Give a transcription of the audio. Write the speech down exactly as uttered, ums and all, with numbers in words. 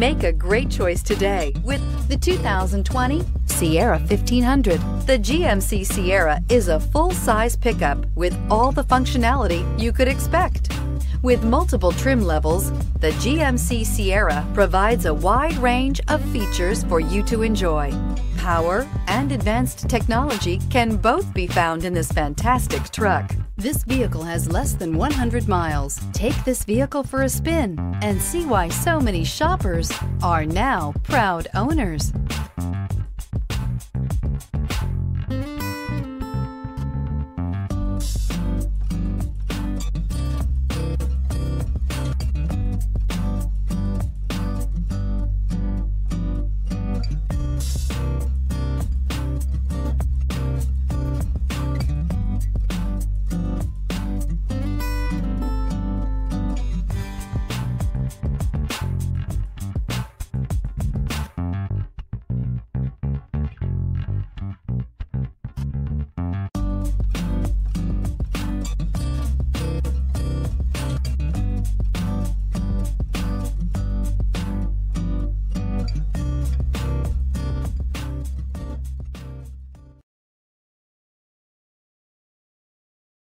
Make a great choice today with the two thousand twenty Sierra fifteen hundred. The G M C Sierra is a full-size pickup with all the functionality you could expect. With multiple trim levels, the G M C Sierra provides a wide range of features for you to enjoy. Power and advanced technology can both be found in this fantastic truck. This vehicle has less than one hundred miles. Take this vehicle for a spin and see why so many shoppers are now proud owners.